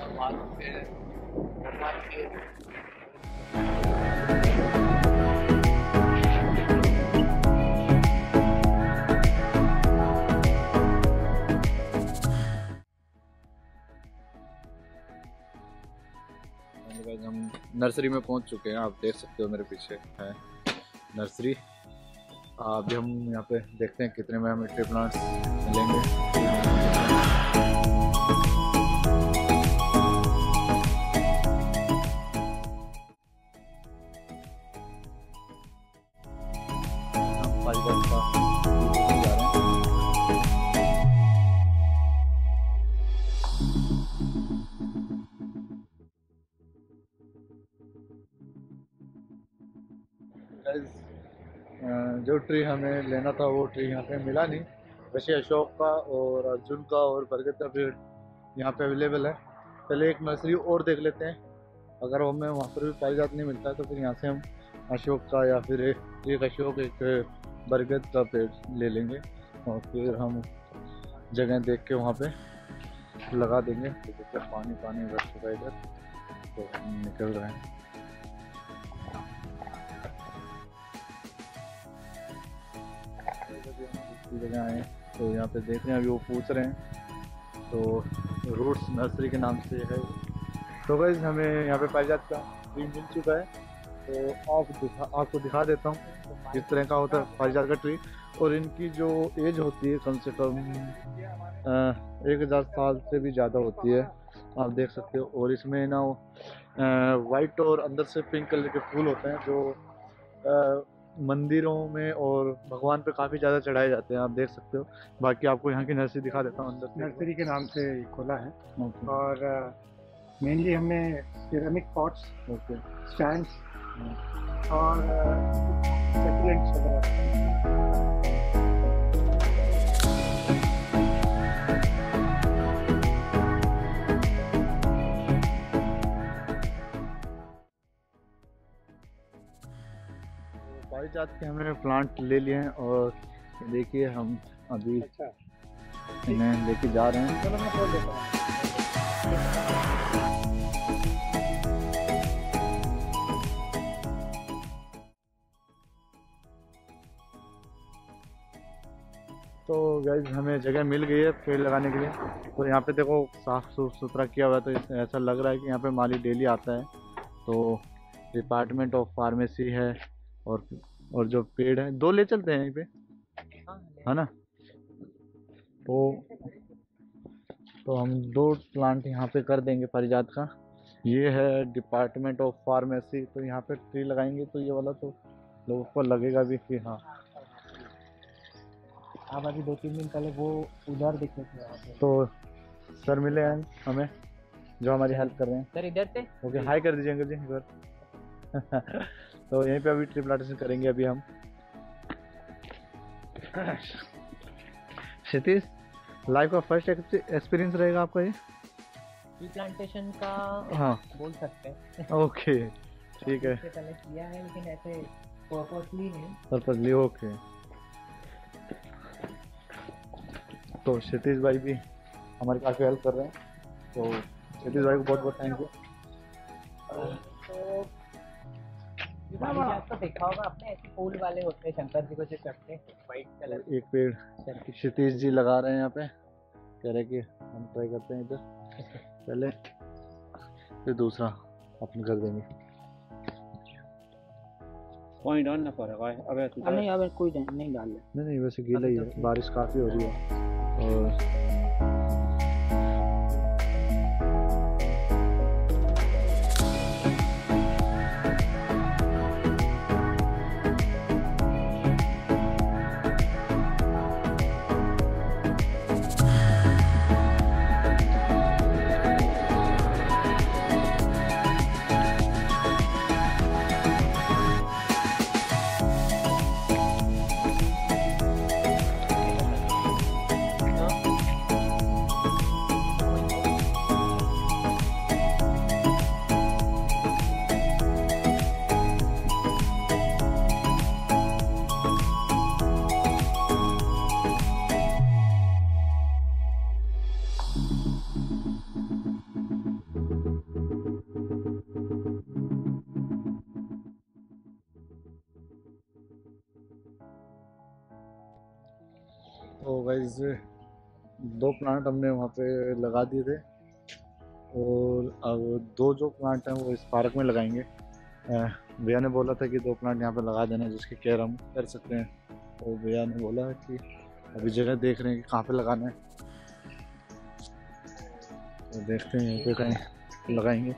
वहाँ पे भगवान के हम नर्सरी में पहुंच चुके हैं। आप देख सकते हो मेरे पीछे है नर्सरी। अभी हम यहाँ पे देखते हैं कितने में हमें ट्री प्लांट्स मिलेंगे। जो ट्री हमें लेना था वो ट्री यहाँ पे मिला नहीं। वैसे अशोक का और अर्जुन का और बरगद का पेड़ यहाँ पे अवेलेबल है। पहले एक नर्सरी और देख लेते हैं, अगर हमें वहाँ पर भी पारिजात नहीं मिलता है तो फिर यहाँ से हम अशोक का या फिर एक अशोक एक बरगद का पेड़ ले लेंगे और फिर हम जगह देख के वहाँ पे लगा देंगे। तो पानी पानी भर चुका इधर, तो हम निकल रहे हैं। जगह आए तो यहाँ पे देख रहे हैं, अभी वो पूछ रहे हैं तो रूट्स नर्सरी के नाम से है। तो गाइस हमें यहाँ पे पारिजात का ट्री मिल चुका है, तो आपको दिखा देता हूँ किस तरह का होता है पारिजात का ट्री। और इनकी जो एज होती है कम से कम 1000 साल से भी ज़्यादा होती है, आप देख सकते हो। और इसमें ना वाइट और अंदर से पिंक कलर के फूल होते हैं जो मंदिरों में और भगवान पे काफ़ी ज़्यादा चढ़ाए जाते हैं, आप देख सकते हो। बाकी आपको यहाँ की नर्सरी दिखा देता हूँ। अंदर नर्सरी के नाम से खोला है और मेनली हमने सिरेमिक पॉट्स, स्टैंड्स और सकुलेंट्स वगैरह। पारिजात के हमने प्लांट ले लिए हैं और देखिए हम अभी इन्हें लेके जा रहे हैं। चलो मैं खोल देता हूँ। तो गाइस हमें जगह मिल गई है पेड़ लगाने के लिए। तो यहाँ पे देखो साफ सुथरा किया हुआ है, तो ऐसा लग रहा है कि यहाँ पे माली डेली आता है। तो डिपार्टमेंट ऑफ फार्मेसी है और जो पेड़ है 2 ले चलते हैं यहीं पे, है ना। तो हम 2 प्लांट यहाँ पे कर देंगे पारिजात का। ये है डिपार्टमेंट ऑफ फार्मेसी, तो यहाँ पे ट्री लगाएंगे तो ये वाला तो लोगों को लगेगा भी कि हाँ। आप अभी 2-3 दिन पहले वो उधर दिखे थे। तो सर मिले हैं हमें जो हमारी हेल्प कर रहे हैं। सर इधर से ओके, हाई कर दीजिए अंकल जी एक बार। तो यहीं पे अभी ट्री प्लांटेशन करेंगे अभी हम। क्षितिज, लाइफ का फर्स्ट एक्सपीरियंस रहेगा आपका ये ट्री प्लांटेशन का? हाँ बोल सकते हैं। ओके ठीक है। इससे पहले किया है लेकिन ऐसे पर्पसली नहीं। Purposely okay. तो क्षितिज भाई भी हमारी काफ़ी हेल्प कर रहे हैं, तो क्षितिज भाई को बहुत बहुत थैंक यू। आपको देखा होगा आपने, ऐसे फूल वाले होते हैं शंकर जी को जो चढ़ते हैं व्हाइट कलर। एक पेड़ क्षितिज जी लगा रहे हैं यहाँ पे, कह रहे कि हम ट्राई करते हैं इधर पहले, फिर दूसरा अपन कर देंगे। पॉइंट ऑन ना पड़ेगा। अबे कोई नहीं डाल ले। नहीं वैसे गीला ही है, बारिश काफ़ी हो रही है। और गाइस 2 प्लांट हमने वहाँ पे लगा दिए थे और अब 2 जो प्लांट हैं वो इस पार्क में लगाएंगे। भैया ने बोला था कि 2 प्लांट यहाँ पे लगा देना, जिसकी केयर हम कर सकते हैं। तो भैया ने बोला कि अभी जगह देख रहे हैं कि कहाँ पे लगाना है, तो देखते हैं यहाँ पे कहीं लगाएंगे।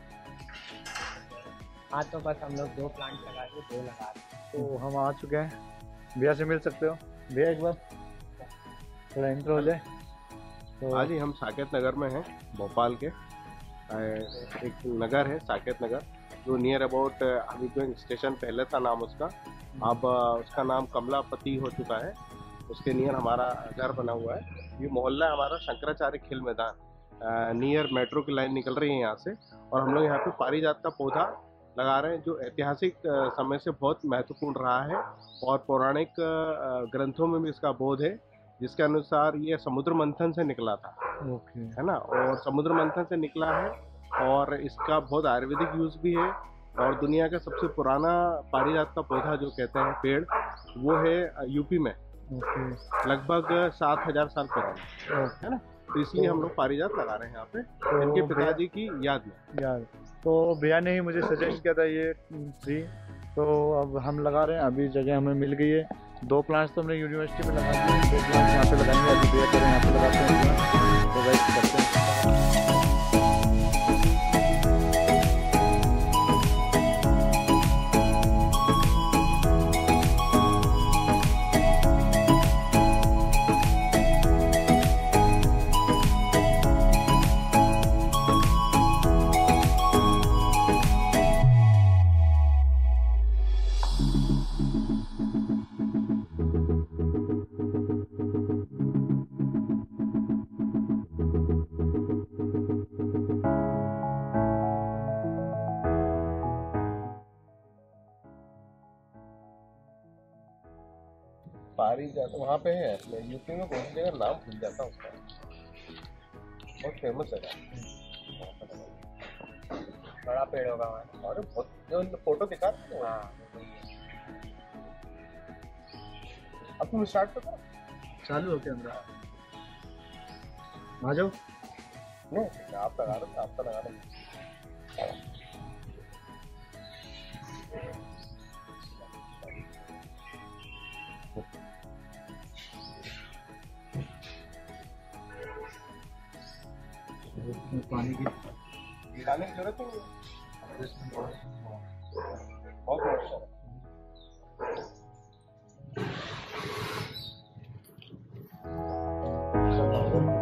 हाँ तो बस हम लोग 2 प्लांट लगा के 2 लगा रहे तो हम आ चुके हैं, भैया से मिल सकते हो। भैया एक बार थोड़ा इंट्रो हो जाए। तो आज ही हम साकेत नगर में हैं, भोपाल के। एक नगर है साकेत नगर, जो नियर अबाउट हबीबगंज स्टेशन पहले था नाम उसका, अब उसका नाम कमलापति हो चुका है। उसके नियर हमारा घर बना हुआ है। ये मोहल्ला है हमारा शंकराचार्य खेल मैदान, नियर मेट्रो की लाइन निकल रही है यहाँ से। और हम लोग यहाँ पे पारिजात का पौधा लगा रहे हैं, जो ऐतिहासिक समय से बहुत महत्वपूर्ण रहा है और पौराणिक ग्रंथों में भी इसका बोध है, जिसके अनुसार ये समुद्र मंथन से निकला था, ओके, है ना। और समुद्र मंथन से निकला है और इसका बहुत आयुर्वेदिक यूज भी है। और दुनिया का सबसे पुराना पारिजात का पौधा जो कहते हैं पेड़, वो है यूपी में, ओके, लगभग 7000 साल पुराना, है ना। तो इसलिए हम लोग पारिजात लगा रहे हैं यहाँ पे इनके पिताजी की याद में। यार तो भैया ने ही मुझे सजेस्ट किया था ये ट्री, तो अब हम लगा रहे हैं। अभी जगह हमें मिल गई है। 2 प्लांट्स तो हमने यूनिवर्सिटी में लगा दिए, 2 प्लांट्स यहाँ पे लगाएंगे। अभी भैया करें यहाँ पे लगाते हैं, तो वेट करते हैं। पारिजात वहाँ पे है, मैं यूपी में कौन सी जगह नाम भूल जाता हूँ उसका, बहुत फेमस है। बड़ा पेड़ होगा वहाँ। और बहुत जो फोटो दिखा रहे हैं, हाँ अब तुम स्टार्ट करो। चालू हो के अंदर आ जाओ। नहीं आप लगा रहे हो, आपका लगा रहे हो। पानी की गिराने की जरूरत नहीं है, बहुत मॉइस्चर है।